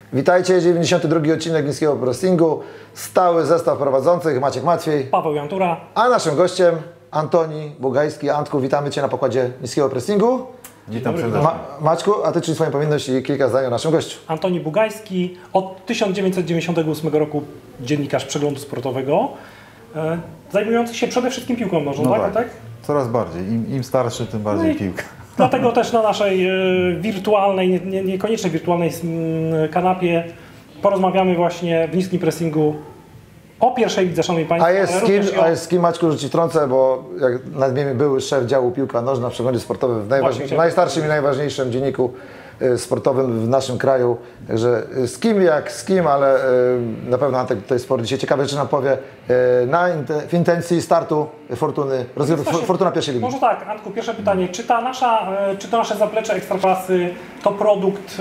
Witajcie, 92 odcinek Niskiego Pressingu. Stały zestaw prowadzących, Maciek Matwiej, Paweł Jantura, a naszym gościem Antoni Bugajski. Antku, witamy Cię na pokładzie Niskiego Pressingu. Witam serdecznie. Maćku, a Ty czyli swoją powinność i kilka zdań o naszym gościu. Antoni Bugajski, od 1998 roku dziennikarz Przeglądu Sportowego, zajmujący się przede wszystkim piłką nożną, tak? Coraz bardziej. Im starszy, tym bardziej piłka. Dlatego też na naszej wirtualnej, niekoniecznie wirtualnej kanapie porozmawiamy właśnie w Niskim Pressingu o pierwszej lidze, szanowni państwo. A jest z kim, Maćku, że Ci wtrącę, bo jak nadmienię, były szef działu piłka nożna w Przeglądzie Sportowym w najstarszym i najważniejszym dzienniku sportowym w naszym kraju. Także z kim jak z kim, ale na pewno Antek tutaj sport dzisiaj ciekawe rzeczy nam powie w intencji startu Fortuny, Fortuna pierwszej ligi. Może tak, Antku, pierwsze pytanie. Czy to nasze zaplecze Ekstraklasy to produkt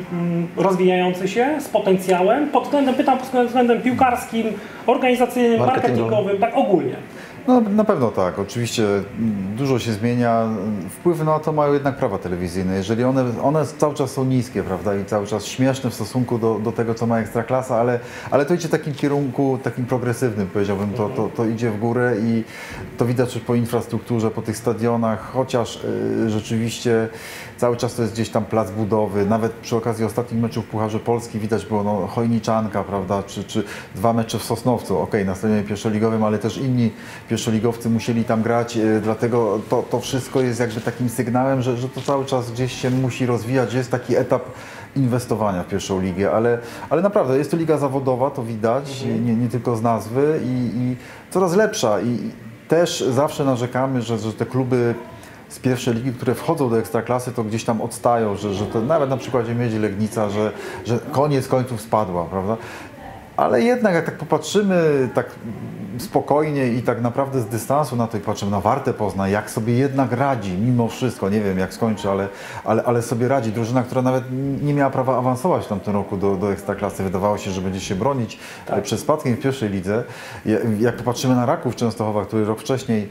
rozwijający się z potencjałem? Pytam pod względem piłkarskim, organizacyjnym, marketingowym, tak ogólnie. No na pewno tak, oczywiście dużo się zmienia, wpływ na to mają jednak prawa telewizyjne, jeżeli one cały czas są niskie, prawda, i cały czas śmieszne w stosunku do tego, co ma Ekstraklasa, ale to idzie w takim kierunku, takim progresywnym, powiedziałbym, to idzie w górę i to widać już po infrastrukturze, po tych stadionach, chociaż rzeczywiście cały czas to jest gdzieś tam plac budowy, nawet przy okazji ostatnich meczów w Pucharze Polski widać było Chojniczanka, prawda, czy dwa mecze w Sosnowcu, na stadionie pierwszoligowym, ale też inni pierwszoligowcy musieli tam grać, dlatego to wszystko jest jakby takim sygnałem, że to cały czas gdzieś się musi rozwijać, że jest taki etap inwestowania w pierwszą ligę, ale naprawdę jest to liga zawodowa, to widać, nie tylko z nazwy i coraz lepsza i też zawsze narzekamy, że te kluby z pierwszej ligi, które wchodzą do Ekstraklasy, to gdzieś tam odstają, że to nawet na przykładzie Miedzi Legnica, że koniec końców spadła, prawda? Ale jednak jak tak popatrzymy tak spokojnie i tak naprawdę z dystansu na to i patrzymy na Wartę Poznań, jak sobie jednak radzi, mimo wszystko, nie wiem jak skończy, ale sobie radzi. Drużyna, która nawet nie miała prawa awansować w tamtym roku do Ekstraklasy, wydawało się, że będzie się bronić przed spadkiem w pierwszej lidze. Jak popatrzymy na Raków Częstochowa, który rok wcześniej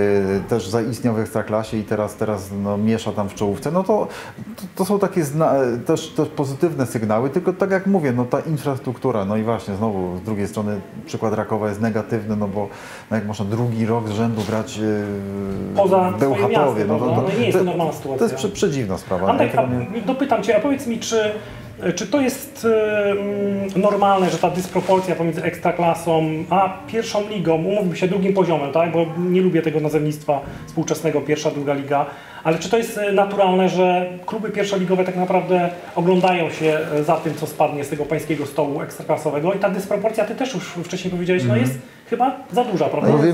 też zaistniał w Ekstraklasie i teraz miesza tam w czołówce, no to są takie też pozytywne sygnały, tylko tak jak mówię, ta infrastruktura, no i właśnie znowu z drugiej strony przykład Rakowa jest negatywny, bo jak można drugi rok z rzędu grać poza w Bełchatowie. Nie jest to normalna sytuacja. To jest przedziwna sprawa. Antek, dopytam Cię, a powiedz mi, czy to jest normalne, że ta dysproporcja pomiędzy Ekstraklasą a pierwszą ligą, umówmy się, drugim poziomem, tak? Bo nie lubię tego nazewnictwa współczesnego, pierwsza, druga liga, ale czy to jest naturalne, że kluby pierwszoligowe tak naprawdę oglądają się za tym, co spadnie z tego pańskiego stołu ekstraklasowego i ta dysproporcja, Ty też już wcześniej powiedziałeś, jest chyba za duża, prawda? Mówimy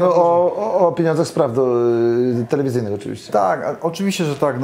o pieniądzach z praw telewizyjnych oczywiście. Tak, oczywiście, że tak.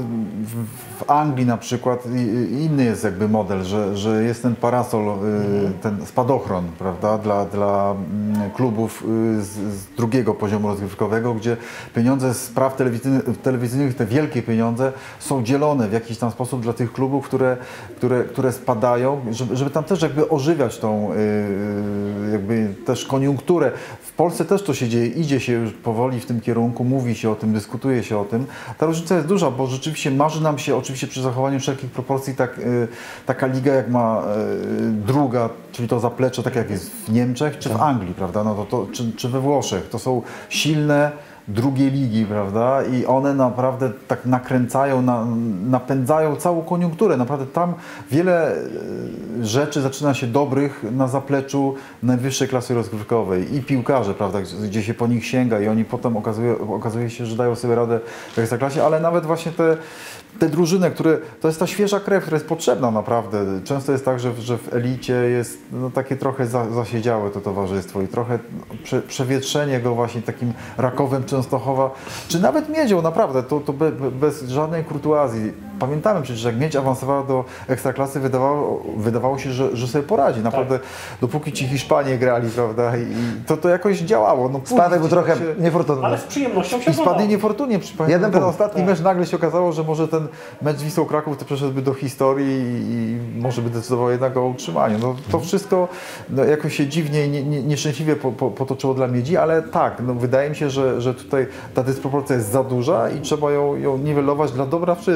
W Anglii na przykład inny jest jakby model, że jest ten parasol, ten spadochron, prawda, dla klubów z drugiego poziomu rozgrywkowego, gdzie pieniądze z praw telewizyjnych, te wielkie pieniądze są dzielone w jakiś tam sposób dla tych klubów, które spadają, żeby tam też jakby ożywiać tą jakby też koniunkturę. W Polsce też to się dzieje, idzie się już powoli w tym kierunku, mówi się o tym, dyskutuje się o tym. Ta różnica jest duża, bo rzeczywiście marzy nam się, oczywiście przy zachowaniu wszelkich proporcji, taka liga jak ma druga, czyli to zaplecze, tak jak jest w Niemczech czy w Anglii, prawda, czy we Włoszech. To są silne drugie ligi, prawda, i one naprawdę tak nakręcają, napędzają całą koniunkturę. Naprawdę tam wiele rzeczy zaczyna się dobrych na zapleczu najwyższej klasy rozgrywkowej i piłkarze, prawda, gdzie się po nich sięga i oni potem okazuje się, że dają sobie radę w Ekstraklasie, ale nawet właśnie te drużyny, to jest ta świeża krew, która jest potrzebna naprawdę. Często jest tak, że w elicie jest takie trochę zasiedziałe to towarzystwo i trochę przewietrzenie go właśnie takim Rakowem Częstochowa, czy nawet Miedzią, naprawdę, to bez żadnej kurtuazji. Pamiętamy przecież, jak Miedź awansowała do Ekstraklasy, wydawało się, że sobie poradzi. Naprawdę, dopóki ci Hiszpanie grali, prawda, i to jakoś działało. Spadek był trochę niefortunny. Ale z przyjemnością się oglądało. Spadnie niefortunnie. Ten ostatni mecz nagle się okazało, że może ten mecz z Wisłą Kraków to przeszedłby do historii i może by decydował jednak o utrzymaniu. To wszystko jakoś się dziwnie i nieszczęśliwie potoczyło dla Miedzi, ale tak, wydaje mi się, że tutaj ta dysproporcja jest za duża i trzeba ją niwelować dla dobra wszystkich, bo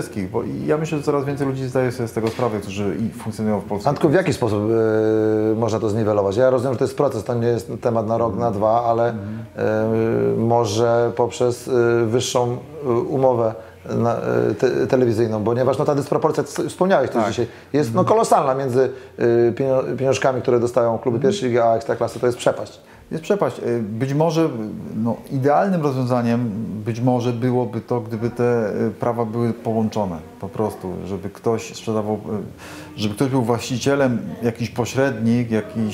i ja myślę, że coraz więcej ludzi zdaje sobie z tego sprawę, którzy funkcjonują w Polsce. Antku, w jaki sposób można to zniwelować? Ja rozumiem, że to jest proces, to nie jest temat na rok, na dwa, ale może poprzez wyższą umowę telewizyjną, ponieważ ta dysproporcja, wspomniałeś też dzisiaj, jest kolosalna między pieniążkami, które dostają kluby pierwszej ligi, a Ekstraklasy, to jest przepaść. Jest przepaść. Być może idealnym rozwiązaniem być może byłoby to, gdyby te prawa były połączone po prostu, żeby ktoś sprzedawał, żeby ktoś był właścicielem, jakiś pośrednik,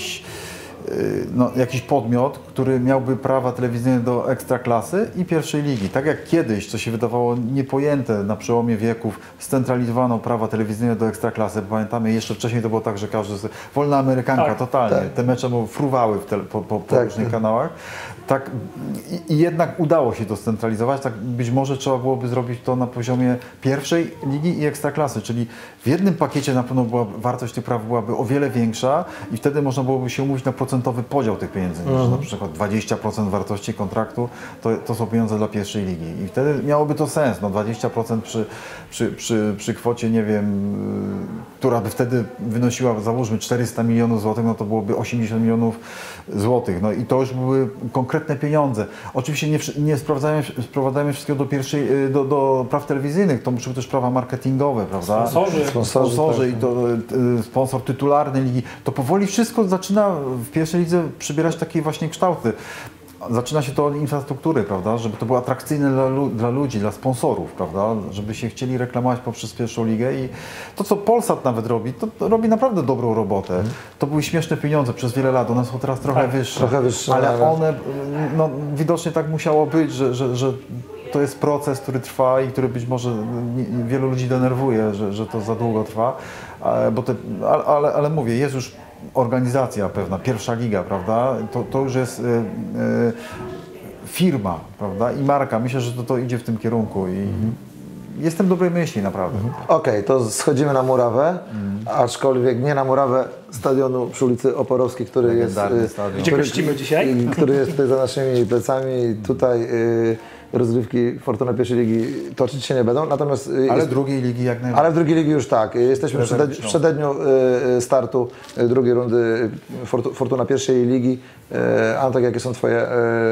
jakiś podmiot, który miałby prawa telewizyjne do Ekstraklasy i pierwszej ligi. Tak jak kiedyś, co się wydawało niepojęte na przełomie wieków, scentralizowano prawa telewizyjne do Ekstraklasy. Pamiętamy, jeszcze wcześniej to było tak, że wolna amerykanka, totalnie. Te mecze fruwały po różnych kanałach. Tak, i jednak udało się to scentralizować. Tak być może trzeba byłoby zrobić to na poziomie pierwszej ligi i Ekstraklasy, czyli w jednym pakiecie na pewno wartość tych praw byłaby o wiele większa i wtedy można byłoby się umówić na procentowy podział tych pieniędzy. Na przykład 20% wartości kontraktu to są pieniądze dla pierwszej ligi i wtedy miałoby to sens. 20% przy kwocie, nie wiem, która by wtedy wynosiła, załóżmy 400 milionów złotych, to byłoby 80 milionów złotych. I to już były konkretne pieniądze. Oczywiście nie sprowadzajmy wszystkiego do praw telewizyjnych, to muszą być też prawa marketingowe, prawda? Sponsorzy i to sponsor tytularny ligi. To powoli wszystko zaczyna w pierwszej lidze przybierać takie właśnie kształty. Zaczyna się to od infrastruktury, prawda? Żeby to było atrakcyjne dla ludzi, dla sponsorów, prawda? Żeby się chcieli reklamować poprzez pierwszą ligę i to, co Polsat nawet robi, to robi naprawdę dobrą robotę. To były śmieszne pieniądze przez wiele lat, one są teraz trochę wyższe, ale one, widocznie tak musiało być, że to jest proces, który trwa i który być może wielu ludzi denerwuje, że to za długo trwa, ale mówię, jest już organizacja pewna, pierwsza liga, prawda? To już jest firma, prawda? I marka. Myślę, że to idzie w tym kierunku i jestem dobrej myśli, naprawdę. Okej, to schodzimy na murawę, aczkolwiek nie na murawę stadionu przy ulicy Oporowskiej, który jest... Gdzie gościmy dzisiaj? Który jest tutaj za naszymi plecami. Tutaj rozgrywki Fortuna pierwszej ligi toczyć się nie będą, natomiast... Ale drugiej ligi jak najbardziej. Ale w drugiej ligi już tak. Jesteśmy w przededniu startu drugiej rundy Fortuna pierwszej ligi. Antek, jakie są Twoje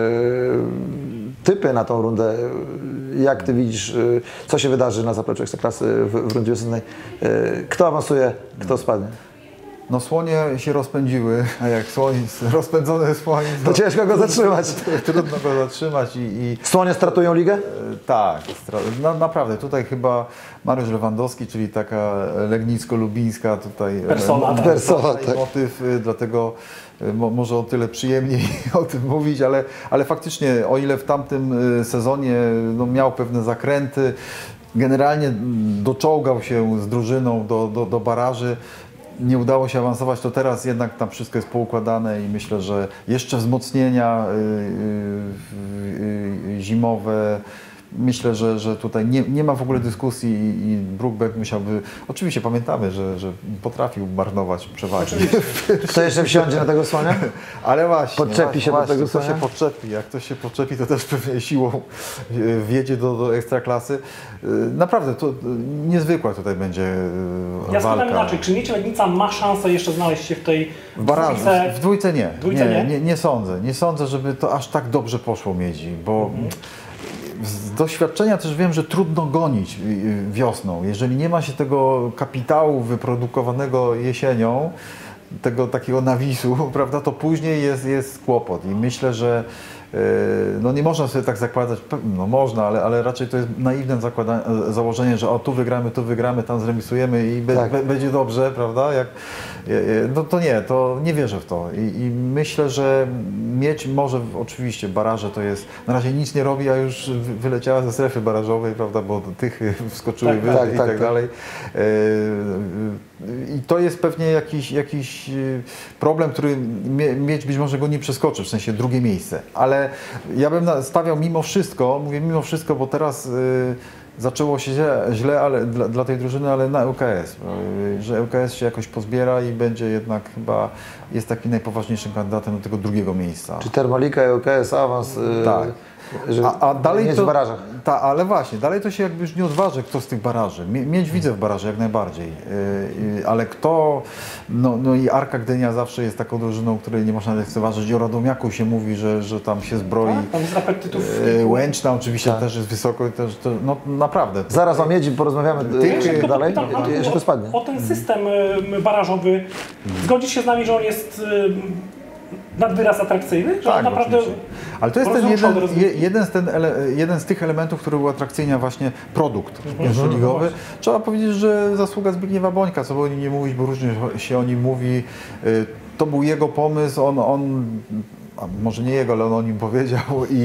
typy na tą rundę? Jak Ty widzisz, co się wydarzy na zapleczu Ekstraklasy w rundzie wiosennej? Kto awansuje, kto spadnie? Słonie się rozpędziły, a jak rozpędzony słoń... To ciężko go zatrzymać. Trudno go zatrzymać i... Słonie startują ligę? Tak, naprawdę. Tutaj chyba Mariusz Lewandowski, czyli taka legnicko-lubińska tutaj persona, tak. motyw, dlatego może o tyle przyjemniej o tym mówić, ale faktycznie, o ile w tamtym sezonie miał pewne zakręty, generalnie doczołgał się z drużyną do baraży, nie udało się awansować, to teraz jednak tam wszystko jest poukładane i myślę, że jeszcze wzmocnienia zimowe. Myślę, że tutaj nie ma w ogóle dyskusji i Brookbeck musiałby... Oczywiście pamiętamy, że potrafił marnować przewagi. Kto jeszcze wsiądzie na tego słonia? Ale właśnie. Podczepi się do tego słonia? Kto się podczepi. Jak ktoś się podczepi, to też pewnie siłą wjedzie do Ekstraklasy. Naprawdę, to niezwykła tutaj będzie walka. Ja spytam inaczej, czy Miedź Legnica ma szansę jeszcze znaleźć się w tej barażu? W dwójce nie. Nie sądzę. Nie sądzę, żeby to aż tak dobrze poszło Miedzi, bo... Z doświadczenia też wiem, że trudno gonić wiosną. Jeżeli nie ma się tego kapitału wyprodukowanego jesienią, tego takiego nawisu, prawda, to później jest kłopot. I myślę, że nie można sobie tak zakładać, można, ale raczej to jest naiwne założenie, że tu wygramy, tam zremisujemy i będzie dobrze, prawda? To nie wierzę w to. I myślę, że Miedź może, oczywiście baraże to jest, na razie nic nie robi, a już wyleciała ze strefy barażowej, prawda, bo Tychy wskoczyły wyżej i tak dalej. I to jest pewnie jakiś problem, który Miedź być może go nie przeskoczy, w sensie drugie miejsce. Ale ja bym stawiał mimo wszystko, bo teraz zaczęło się źle ale dla tej drużyny, ale na ŁKS. Że ŁKS się jakoś pozbiera i będzie jednak chyba, jest takim najpoważniejszym kandydatem do tego drugiego miejsca. Czy Termolika i ŁKS awans? Tak. że A dalej mieć to, w barażach. ale właśnie, dalej to się jakby już nie odważy, kto z tych baraży. Mieć widzę w baraży jak najbardziej, ale kto, no i Arka Gdynia zawsze jest taką drużyną, której nie można lekceważyć. O Radomiaku się mówi, że tam się zbroi. Tak, tam z apetytów. Łęczna oczywiście też jest wysoko, no naprawdę. Zaraz o Miedzi porozmawiamy dalej, jeszcze to spadnie. O ten system barażowy, zgodzisz się z nami, że on jest nad wyraz atrakcyjny? Że on naprawdę oczywiście. Ale to jest jeden z tych elementów, który uatrakcyjnia właśnie produkt pierwszoligowy. Trzeba powiedzieć, że zasługa Zbigniewa Bońka, co by o nim nie mówić, bo różnie się o nim mówi. To był jego pomysł, a może nie jego, ale on o nim powiedział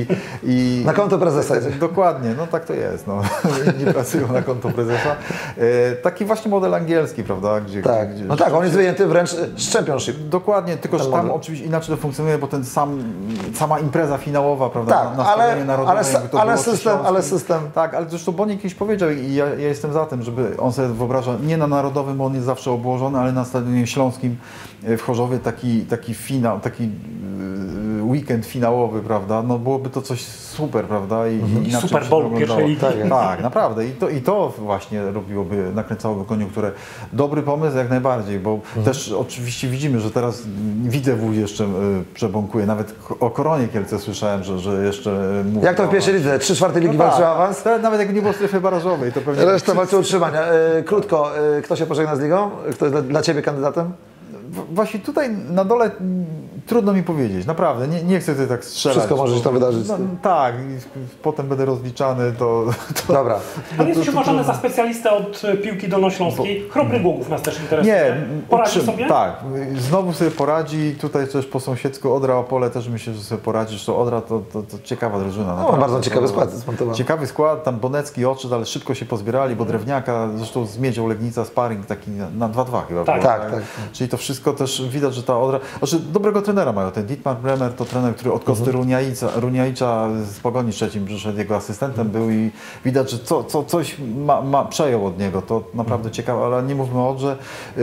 i Na konto prezesa. Dokładnie, no tak to jest. No. Nie pracują na konto prezesa. Taki właśnie model angielski, prawda? Tak. No tak, on jest wyjęty wręcz z Championship. Dokładnie, tylko że tam oczywiście inaczej to funkcjonuje, bo ten sama impreza finałowa, prawda? Tak, na stadionie narodowym, ale system. Tak, ale zresztą Boniek kiedyś powiedział i ja jestem za tym, żeby on sobie wyobrażał, nie na narodowym, bo on jest zawsze obłożony, ale na stadionie śląskim w Chorzowie taki finał, taki weekend finałowy, prawda? No byłoby to coś super, prawda? I Super Bowl pierwszej ligi. Tak, naprawdę. I to właśnie nakręcałoby koniunkturę. Dobry pomysł jak najbardziej, bo też oczywiście widzimy, że teraz Widzew jeszcze przebąkuje. Nawet o Koronie Kielce słyszałem, że jeszcze mówi. Jak to w pierwszej lidze? 3/4 ligi walczy o awans? Nawet jak nie było strefy barażowej, to pewnie... Reszta walczy o utrzymania. Krótko, kto się pożegna z ligą? Kto jest dla Ciebie kandydatem? Właśnie tutaj na dole trudno mi powiedzieć, naprawdę, nie chcę tutaj tak strzelać. Wszystko może się tam wydarzyć. No, tak, potem będę rozliczany, to... Dobra. Ale jesteś uważany za specjalistę od piłki dolnośląskiej. Chrobry Głogów nas też interesuje. Poradzi sobie? Tak, znowu sobie poradzi, tutaj też po sąsiedzku Odra Opole też myślę, że sobie poradzi, zresztą Odra to ciekawa drużyna. No, bardzo ciekawy skład zmontowany. Ciekawy skład, tam Bonecki odszedł, ale szybko się pozbierali, bo Drewniaka, zresztą z Miedzią Legnica sparring taki na 2-2 chyba. Tak, było, tak. Czyli to wszystko też widać, że ta Odra... Znaczy dobrego trenera mają, ten Dietmar Bremer to trener, który od Kosty Runiajcza z Pogoni Szczecin przyszedł, jego asystentem był i widać, że coś przejął od niego, to naprawdę ciekawe, ale nie mówmy o Odrze.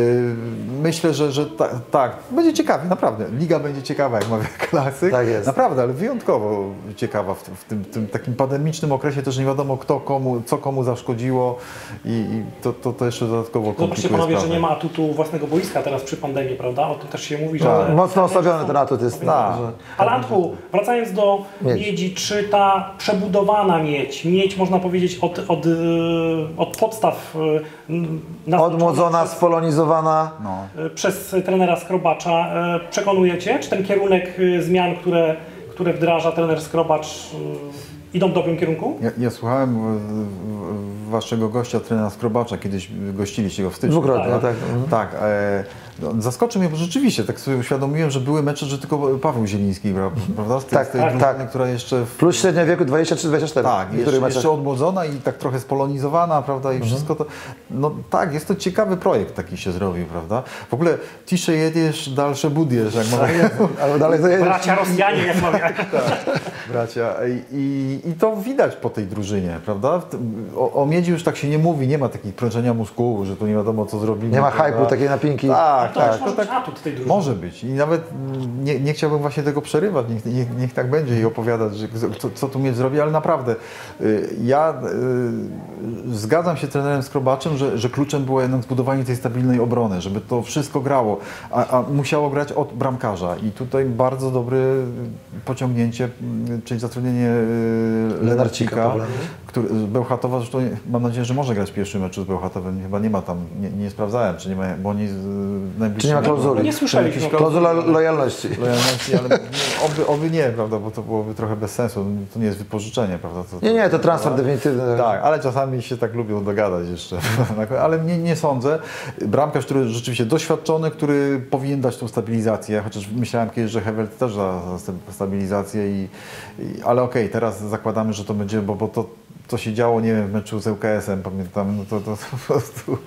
Myślę, że tak, będzie ciekawie, naprawdę. Liga będzie ciekawa, jak mawia klasyk. Tak jest. Naprawdę, ale wyjątkowo ciekawa w tym takim pandemicznym okresie, też nie wiadomo co komu zaszkodziło i to jeszcze dodatkowo komplikuje Zobaczcie panowie, sprawę. że nie ma atutu własnego boiska teraz przy pandemii, prawda? O tym też się mówi, Tak. że... Mocno osłabiony ten atut jest. Ale Antku, wracając do Miedź. Miedzi, czy ta przebudowana Miedź, można powiedzieć od podstaw Odmłodzona, spolonizowana. przez trenera Skrobacza, przekonuje Cię? Czy ten kierunek zmian, które wdraża trener Skrobacz, idą w dobrym kierunku? Ja słuchałem waszego gościa, trenera Skrobacza, kiedyś gościliście go w styczniu. Dwukrotnie, tak. Tak. Zaskoczył mnie, bo rzeczywiście tak sobie uświadomiłem, że były mecze, że tylko Paweł Zieliński grał, prawda? Z tej drużyny, która jeszcze... Plus średnia wieku 23-24. Tak, jeszcze odmłodzona i tak trochę spolonizowana, prawda? I wszystko to... No tak, jest to ciekawy projekt taki się zrobił, prawda? W ogóle tisze jedziesz, dalsze budiesz, jak mówię. Ale dalej to jedziesz. Bracia Rosjanie, jak mawiają. Bracia. I to widać po tej drużynie, prawda? O Miedzi już tak się nie mówi, nie ma takiego prężenia mózgu, że tu nie wiadomo co zrobili. Nie ma hype'u, takiej napinki. To też może być atut tej drużyny. Może być. I nawet nie chciałbym właśnie tego przerywać, niech tak będzie i opowiadać, że co tu Miedź zrobi, ale naprawdę ja zgadzam się z trenerem Skrobaczem, że kluczem było jednak zbudowanie tej stabilnej obrony, żeby to wszystko grało, a musiało grać od bramkarza i tutaj bardzo dobre pociągnięcie, czyli zatrudnienie Lenarcika, który z Bełchatowa, zresztą mam nadzieję, że może grać pierwszy mecz z Bełchatowem, chyba nie ma tam, nie sprawdzałem, czy nie ma, bo oni Czy nie ma klauzuli? Nie słyszeliśmy. Klauzula lojalności. Ale oby nie, prawda, bo to byłoby trochę bez sensu, to nie jest wypożyczenie, prawda. Nie, to transfer definitywny. Tak, ale czasami się tak lubią dogadać jeszcze, ale nie sądzę. Bramkarz, który rzeczywiście doświadczony, który powinien dać tą stabilizację, chociaż myślałem kiedyś, że Hewelt też da stabilizację, ale okej, teraz zakładamy, że to będzie, bo to co się działo, nie wiem, w meczu z ŁKS-em, pamiętam, no to po prostu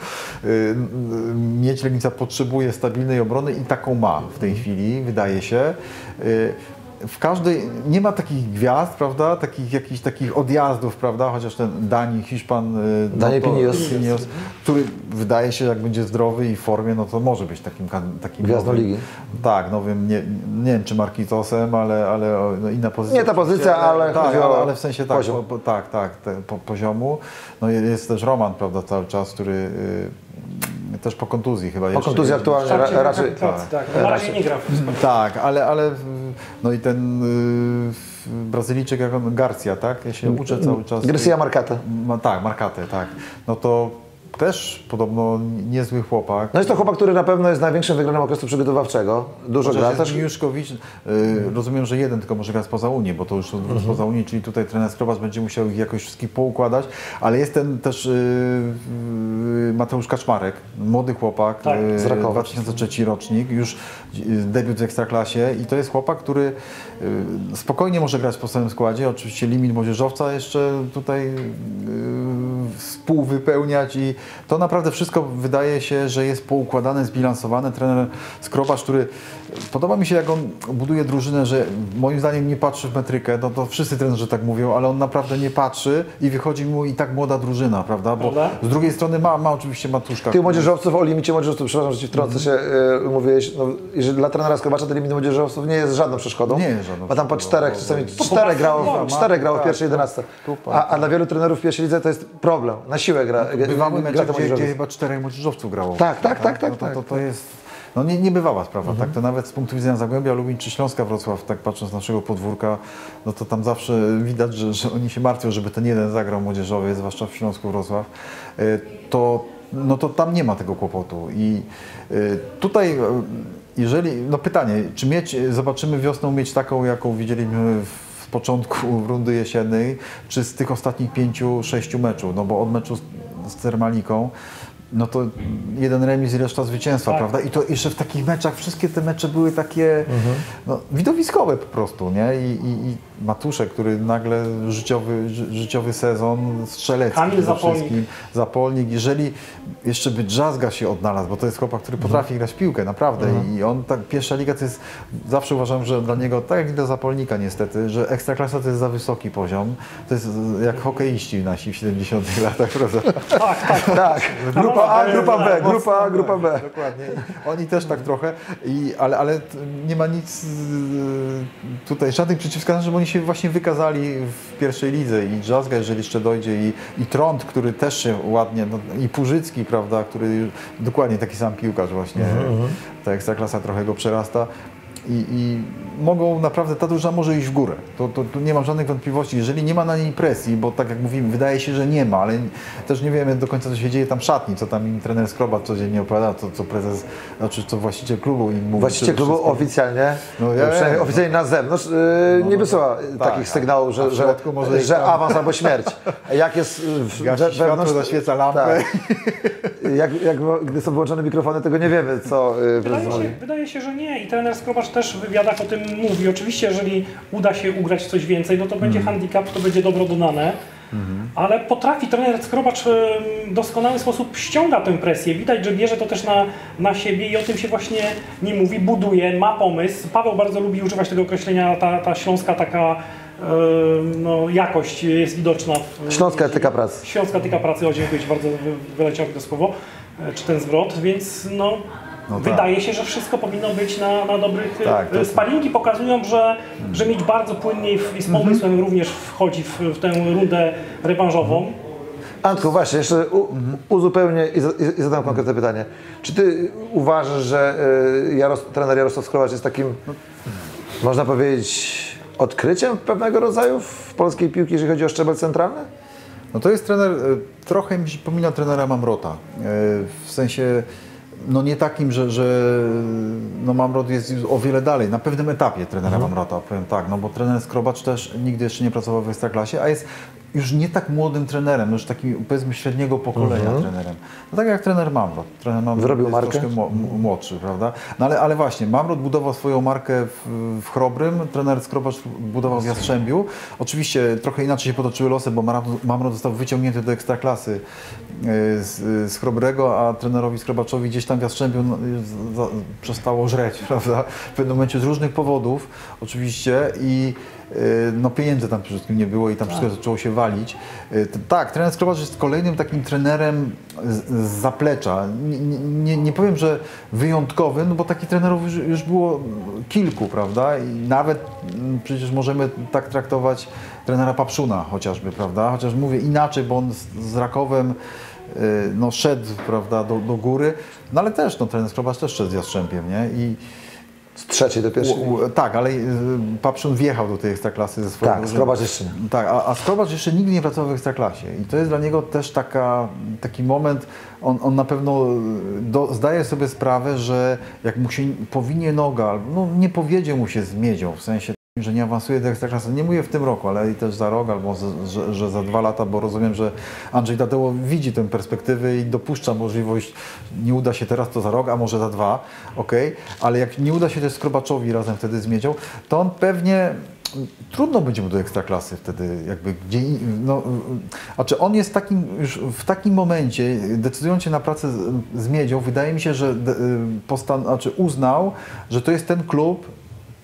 Miedź Legnica potrzebuje stabilnej obrony i taką ma w tej chwili, wydaje się. w każdej, nie ma takich gwiazd, prawda, jakichś takich odjazdów, prawda, chociaż ten Dani, Hiszpan, Dani Pinios, który wydaje się, jak będzie zdrowy i w formie, no to może być takim gwiazdą nowym, ligi. tak, nowym, nie wiem czy Marquitosem, ale no, inna pozycja. Nie ta pozycja, ale tak, chodzi o ale w sensie tak, poziom. poziomu. No jest też Roman, prawda, cały czas, który też po kontuzji chyba Po kontuzji aktualnie raczej. Tak, na razie nie gra. Tak, ale no i ten Brazylijczyk jak on, Garcia, tak? Ja się uczę cały czas. Garcia Marcate. Tak, Marcate, tak. No to też podobno niezły chłopak. No jest to chłopak, który na pewno jest największym wygranym okresu przygotowawczego. Dużo gra też. Miuszkowicz, rozumiem, że jeden tylko może grać spoza Unii, bo to już spoza Unii, czyli tutaj trener Skrobacz będzie musiał ich jakoś wszystkich poukładać, ale jest ten też Mateusz Kaczmarek, młody chłopak, Tak, z Rakowa. 2003 rocznik, już debiut w Ekstraklasie i to jest chłopak, który spokojnie może grać w podstawowym składzie, oczywiście limit młodzieżowca jeszcze tutaj współwypełniać i to naprawdę wszystko wydaje się, że jest poukładane, zbilansowane. Trener Skrobacz, który podoba mi się, jak on buduje drużynę, że moim zdaniem nie patrzy w metrykę, no to wszyscy trenerzy tak mówią, ale on naprawdę nie patrzy i wychodzi mu i tak młoda drużyna, prawda? Bo z drugiej strony ma oczywiście Matuszka. Tych młodzieżowców, o limicie młodzieżowców, przepraszam, że ci wtrącę się, mówiłeś, no, jeżeli dla trenera Skrobacza ten limit młodzieżowców nie jest żadną przeszkodą. Nie jest żadną Ma tam po przeszkodą. czterech, czasami czterech grało w pierwszej 11. A dla wielu trenerów w pierwszej lidze to jest problem. Na siłę gra. Bywały gra mecze, to gdzie młodzieżowych. chyba 4 młodzieżowców grało. Tak. No to jest no niebywała sprawa, tak? To nawet z punktu widzenia Zagłębia Lubin czy Śląska Wrocław, tak patrząc z naszego podwórka, no to tam zawsze widać, że oni się martwią, żeby ten jeden zagrał młodzieżowy, zwłaszcza w Śląsku Wrocław, no to tam nie ma tego kłopotu i tutaj jeżeli, no pytanie, czy zobaczymy wiosną mieć taką, jaką widzieliśmy w początku rundy jesiennej, czy z tych ostatnich 5-6 meczów, no bo od meczu z Termaliką, no to jeden remis i reszta zwycięstwa, Tak. prawda? I to jeszcze w takich meczach, wszystkie te mecze były takie no, widowiskowe po prostu, nie? I Matuszek, który nagle życiowy sezon, strzelecki Kamil przede Zapolnik. wszystkim, Zapolnik. Jeżeli jeszcze by Drzazga się odnalazł, bo to jest chłopak, który potrafi grać w piłkę, naprawdę. I on, tak, pierwsza liga to jest, zawsze uważam, że dla niego, tak jak i dla Zapolnika niestety, że Ekstraklasa to jest za wysoki poziom. To jest jak hokeiści nasi w 70 latach, prawda? Tak. Grupa A, grupa B, grupa B. Dokładnie. Oni też tak trochę, ale nie ma nic tutaj, żadnych przeciwwskazań, żeby oni się właśnie wykazali w pierwszej lidze i Drzazga, jeżeli jeszcze dojdzie i Trąd, który też się ładnie, no, i Purzycki, prawda, który dokładnie taki sam piłkarz właśnie, ta Ekstraklasa trochę go przerasta. I mogą naprawdę, ta drużyna może iść w górę. To nie mam żadnych wątpliwości. Jeżeli nie ma na niej presji, bo tak jak mówimy, wydaje się, że nie ma, ale też nie wiemy do końca, co się dzieje tam w szatni, co tam im trener Skrobacz codziennie opowiada, co prezes, znaczy co właściciel klubu im mówi. Właściciel klubu oficjalnie, przynajmniej oficjalnie na zewnątrz, nie wysyła takich sygnałów, że awans albo śmierć. Jak jest gasi światło, zaświeca lampę. Gdy są wyłączone mikrofony, tego nie wiemy, co prezes mówi. Wydaje się, że nie. I trener Skrobacz też w wywiadach o tym mówi. Oczywiście, jeżeli uda się ugrać w coś więcej, no to będzie handicap, to będzie dobro dodane. Ale potrafi trener Skrobacz w doskonały sposób ściąga tę presję. Widać, że bierze to też na siebie i o tym się właśnie nie mówi. Buduje, ma pomysł. Paweł bardzo lubi używać tego określenia, ta śląska taka no, jakość jest widoczna. Śląska etyka pracy. Śląska etyka pracy, o dziękuję Ci bardzo, wyleciało mi to słowo, czy ten zwrot, więc no wydaje się, że wszystko powinno być na dobrych... Sparingi pokazują, że mieć bardzo płynnie i z pomysłem również wchodzi w tę rundę rewanżową. Antku, właśnie, jeszcze uzupełnię i zadam konkretne pytanie. Czy Ty uważasz, że trener Jarosław Skrobacz jest takim, można powiedzieć, odkryciem pewnego rodzaju w polskiej piłki, jeżeli chodzi o szczebel centralny? No to jest trener, trochę mi przypomina trenera Mamrota, w sensie no nie takim, że no Mamrot jest o wiele dalej, na pewnym etapie trenera Mamrota, powiem tak, no bo trener Skrobacz też nigdy jeszcze nie pracował w Ekstraklasie, a jest już nie tak młodym trenerem, już takim powiedzmy średniego pokolenia trenerem. No tak jak trener Mamrot. Trener Mamrot wyrobił jest markę? troszkę młodszy, prawda? No ale właśnie, Mamrot budował swoją markę w Chrobrym, trener Skrobacz budował w Jastrzębiu. Oczywiście trochę inaczej się potoczyły losy, bo Mamrot został wyciągnięty do Ekstraklasy z Chrobrego, a trenerowi Skrobaczowi gdzieś tam w Jastrzębiu przestało pożreć, prawda? W pewnym momencie z różnych powodów oczywiście i no pieniędzy tam przede wszystkim nie było i tam wszystko zaczęło się walić. Tak, trener Skrobacz jest kolejnym takim trenerem z zaplecza. Nie powiem, że wyjątkowym, no bo takich trenerów już było kilku, prawda? I nawet przecież możemy tak traktować trenera Papszuna chociażby, prawda? Chociaż mówię inaczej, bo on z Rakowem no, szedł, prawda, do góry, no ale też no, trener Skrobacz też szedł z Jastrzębiem, nie? I Z trzeciej do pierwszej. tak, ale Papszun wjechał do tej Ekstraklasy ze swoją Tak, Skrobacz jeszcze nie. Tak, a Skrobacz jeszcze nigdy nie pracował w Ekstraklasie i to jest dla niego też taki moment, on na pewno zdaje sobie sprawę, że jak mu się powinie noga, no nie powiedzie mu się z Miedzią, w sensie że nie awansuje do Ekstraklasy, nie mówię w tym roku, ale i też za rok, albo że za 2 lata, bo rozumiem, że Andrzej Dadeło widzi tę perspektywę i dopuszcza możliwość, nie uda się teraz, to za rok, a może za 2, okej, ale jak nie uda się też Skrobaczowi razem wtedy z Miedzią, to on pewnie trudno będzie mu do Ekstraklasy wtedy, jakby gdzie, no, a czy on jest już w takim momencie, decydując się na pracę z Miedzią, wydaje mi się, że uznał, że to jest ten klub,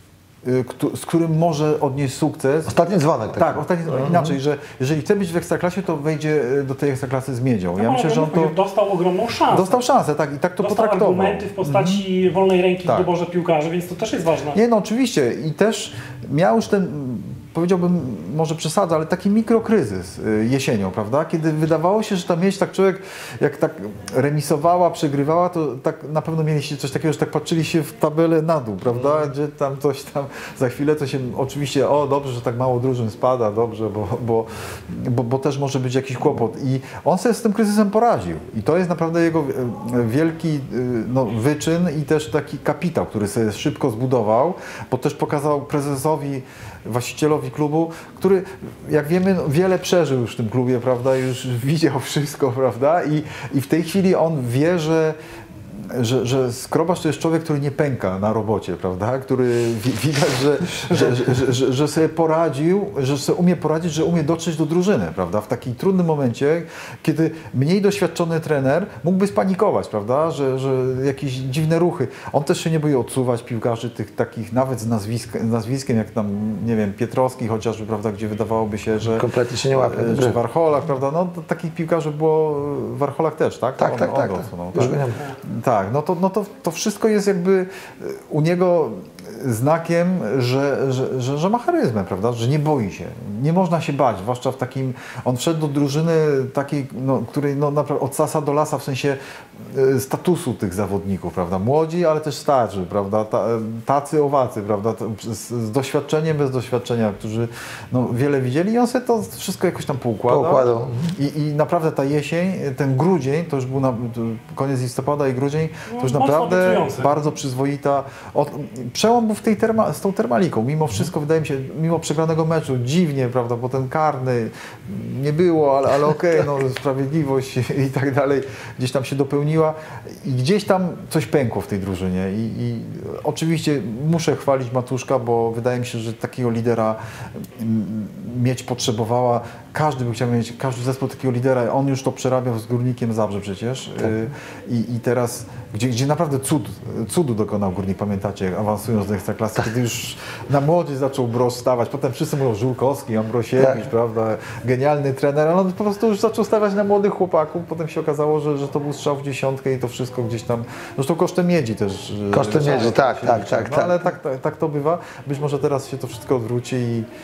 z którym może odnieść sukces. Ostatni dzwonek. Tak, ostatni dzwonek. Inaczej, że jeżeli chce być w Ekstraklasie, to wejdzie do tej Ekstraklasy z Miedzią. Ja myślę, że on to dostał ogromną szansę. dostał szansę, tak, i tak to dostał potraktował. argumenty w postaci wolnej ręki Tak. w doborze piłkarzy, więc to też jest ważne. Nie, no oczywiście i też miał już ten, powiedziałbym, może przesadzę, ale taki mikrokryzys jesienią, prawda? Kiedy wydawało się, że ta Miedź, tak człowiek, jak tak remisowała, przegrywała, to tak na pewno mieliście coś takiego, że tak patrzyli się w tabelę na dół, prawda? Gdzie tam coś tam, za chwilę to się oczywiście, dobrze, że tak mało drużyn spada, dobrze, bo też może być jakiś kłopot. I on sobie z tym kryzysem poradził. I to jest naprawdę jego wielki no, wyczyn i też taki kapitał, który sobie szybko zbudował, bo też pokazał prezesowi, właścicielowi klubu, który, jak wiemy, no, wiele przeżył już w tym klubie, prawda, już widział wszystko, prawda, i w tej chwili on wie, że Skrobacz to jest człowiek, który nie pęka na robocie, prawda, który widać, że sobie poradził, że sobie umie poradzić, że umie dotrzeć do drużyny, prawda, w takim trudnym momencie, kiedy mniej doświadczony trener mógłby spanikować, prawda, że jakieś dziwne ruchy. On też się nie boi odsuwać piłkarzy tych takich nawet z nazwiskiem, jak tam, nie wiem, Pietrowski chociażby, prawda, gdzie wydawałoby się, że kompletnie się nie łapie. Czy Warcholak, prawda, no takich piłkarzy było, Warcholak też, tak? Tak. Już go nie ma. Tak, no to wszystko jest jakby u niego znakiem, że ma charyzmę, prawda? Że nie boi się. Nie można się bać, zwłaszcza w takim... On wszedł do drużyny takiej, no, której no, naprawdę od sasa do lasa, w sensie statusu tych zawodników, prawda? Młodzi, ale też starzy, prawda? Tacy owacy, prawda? Z doświadczeniem, bez doświadczenia, którzy no, wiele widzieli i on sobie to wszystko jakoś tam poukładał. I naprawdę ta jesień, ten grudzień, to już był koniec listopada i grudzień, to już naprawdę bardzo przyzwoita. Przełom był z tą Termaliką. Mimo wszystko, wydaje mi się, mimo przegranego meczu, dziwnie, prawda, bo ten karny nie było, ale okej, no, sprawiedliwość i tak dalej gdzieś tam się dopełniła i gdzieś tam coś pękło w tej drużynie. I oczywiście muszę chwalić Matuszka, bo wydaje mi się, że takiego lidera mieć potrzebowała. Każdy by chciał mieć, każdy zespół takiego lidera. On już to przerabiał z Górnikiem Zabrze przecież. Tak. I teraz, gdzie naprawdę cudu dokonał Górnik, pamiętacie, awansując do Ekstraklasy, kiedy już na młodzież zaczął Broż stawać. Potem wszyscy mówią Żółkowski, Ambrosiewicz, prawda, genialny trener, ale on po prostu już zaczął stawiać na młodych chłopaków. Potem się okazało, że to był strzał w dziesiątkę i to wszystko gdzieś tam, zresztą kosztem Miedzi też. Kosztem Miedzi, tak. No, ale tak to bywa. Być może teraz się to wszystko odwróci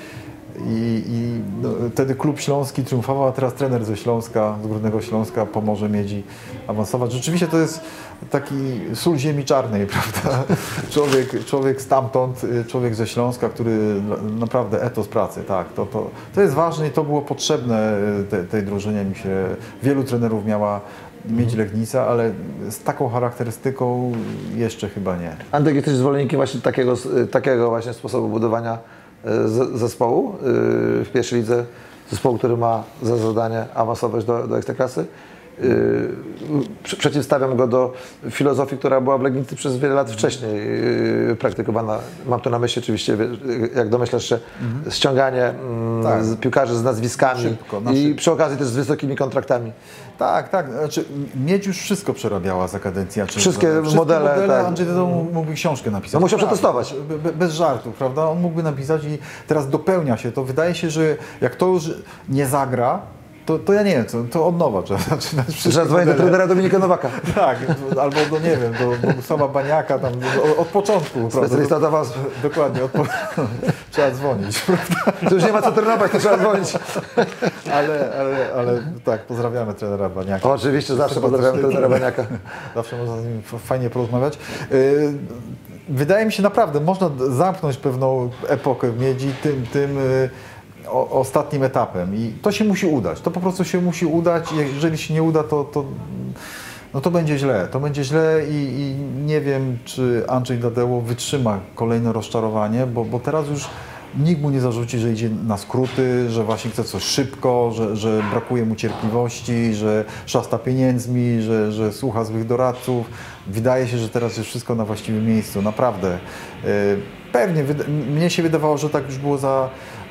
i no, wtedy klub śląski triumfował, a teraz trener ze Śląska, z Górnego Śląska pomoże Miedzi awansować. Rzeczywiście to jest taki sól ziemi czarnej, prawda? Człowiek stamtąd, człowiek ze Śląska, który naprawdę etos pracy, tak. To jest ważne i to było potrzebne tej drużynie. Mi się wielu trenerów miała Miedź Legnica, ale z taką charakterystyką jeszcze chyba nie. Antek, jesteś zwolennikiem właśnie takiego właśnie sposobu budowania zespołu w pierwszej lidze, zespołu, który ma za zadanie awansować do Ekstraklasy. przeciwstawiam go do filozofii, która była w Legnicy przez wiele lat wcześniej praktykowana. Mam tu na myśli oczywiście, jak domyślasz się, ściąganie piłkarzy z nazwiskami i przy okazji też z wysokimi kontraktami. Tak, tak. Znaczy, Miedź już wszystko przerabiała za kadencji. Wszystkie modele, tak. Andrzej Duda mógłby książkę napisać. No musiał przetestować. Bez żartów, prawda? On mógłby napisać i teraz dopełnia się to. Wydaje się, że jak to już nie zagra, to ja nie wiem, to od nowa trzeba zaczynać. Trzeba dzwonić do trenera Dominika Nowaka. Tak, albo do, nie wiem, do Bogusława Baniaka, tam od początku. Specjalista od awansu. Dokładnie, trzeba dzwonić. To już nie ma co trenować, to trzeba dzwonić. Ale tak, pozdrawiamy trenera Baniaka. Oczywiście, zawsze pozdrawiamy trenera Baniaka. Zawsze można z nim fajnie porozmawiać. Wydaje mi się naprawdę, można zamknąć pewną epokę w Miedzi tym ostatnim etapem i to się musi udać. To po prostu się musi udać. Jeżeli się nie uda, to będzie źle. To będzie źle i nie wiem, czy Andrzej Dadeło wytrzyma kolejne rozczarowanie, bo teraz już nikt mu nie zarzuci, że idzie na skróty, że właśnie chce coś szybko, że brakuje mu cierpliwości, że szasta pieniędzmi, że słucha złych doradców. Wydaje się, że teraz jest wszystko na właściwym miejscu. Naprawdę. Pewnie, mnie się wydawało, że tak już było za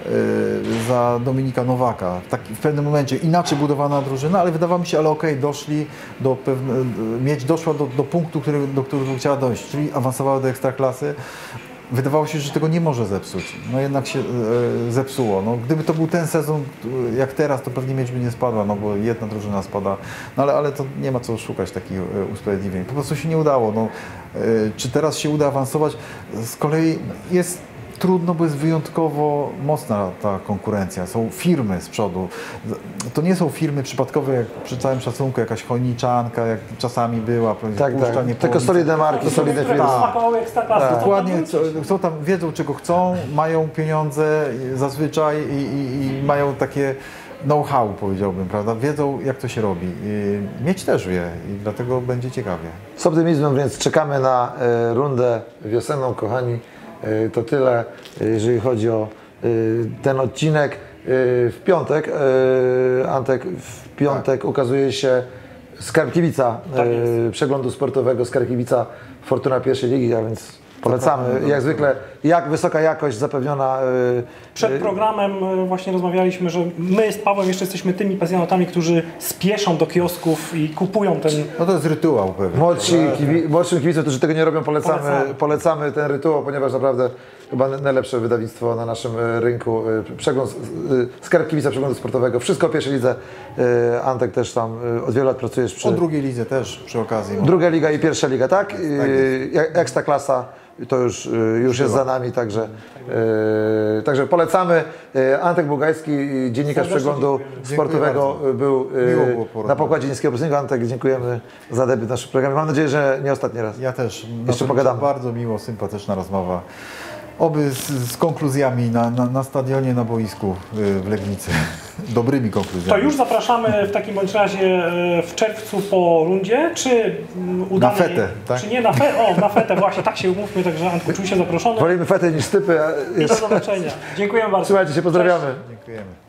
Dominika Nowaka. W pewnym momencie inaczej budowana drużyna, ale wydawało mi się, ale okej, doszli do Miedź doszła do punktu, do którego chciała dojść, czyli awansowała do Ekstraklasy. Wydawało się, że tego nie może zepsuć. No jednak się zepsuło. No, gdyby to był ten sezon jak teraz, to pewnie Miedź by nie spadła, no bo jedna drużyna spada. No ale to nie ma co szukać takich usprawiedliwień. Po prostu się nie udało. No, czy teraz się uda awansować? Z kolei jest trudno, bo jest wyjątkowo mocna ta konkurencja. Są firmy z przodu. To nie są firmy przypadkowe, jak przy całym szacunku, jakaś Chojniczanka, jak czasami była. Tak. Tylko solidne marki, solidne firmy. Dokładnie, chcą tam, wiedzą czego chcą, mają pieniądze zazwyczaj i mają takie know-how, powiedziałbym, prawda? Wiedzą, jak to się robi. Miedź też wie i dlatego będzie ciekawie. Z optymizmem więc czekamy na rundę wiosenną, kochani. To tyle, jeżeli chodzi o ten odcinek. W piątek, Antek, ukazuje się Skarb-Kibica, przeglądu sportowego Skarb-Kibica Fortuna pierwszej ligi, a więc polecamy. Jak zwykle, jak wysoka jakość zapewniona. Przed programem właśnie rozmawialiśmy, że my z Pawłem jeszcze jesteśmy tymi pasjonatami, którzy spieszą do kiosków i kupują ten... No to jest rytuał pewnie. Młodszym kibicom, którzy tego nie robią, polecamy ten rytuał, ponieważ naprawdę chyba najlepsze wydawnictwo na naszym rynku. Przegląd Skarb-Kibica przeglądu sportowego. Wszystko o pierwszej lidze. Antek też tam od wielu lat pracujesz przy... O drugiej lidze też przy okazji. Druga liga i pierwsza liga, tak? Ekstraklasa to już jest za nami, także polecamy. Antek Bugajski, dziennikarz przeglądu sportowego, był na pokładzie Niskiego Polskiego. Antek, dziękujemy za debiut w naszym programie. Mam nadzieję, że nie ostatni raz. Ja też. Jeszcze pogadamy. Bardzo miło, sympatyczna rozmowa. Oby z konkluzjami na stadionie, na boisku w Legnicy. Dobrymi konkluzjami. To już zapraszamy w takim bądź razie w czerwcu po rundzie, czy udanej... Na fetę, tak? Czy nie na fetę? O, na fetę właśnie, tak się umówmy, także Antku, czuj się zaproszony. Wolimy fetę niż stypy. I do zobaczenia. Dziękujemy bardzo. Słuchajcie się, pozdrawiamy. Dziękujemy.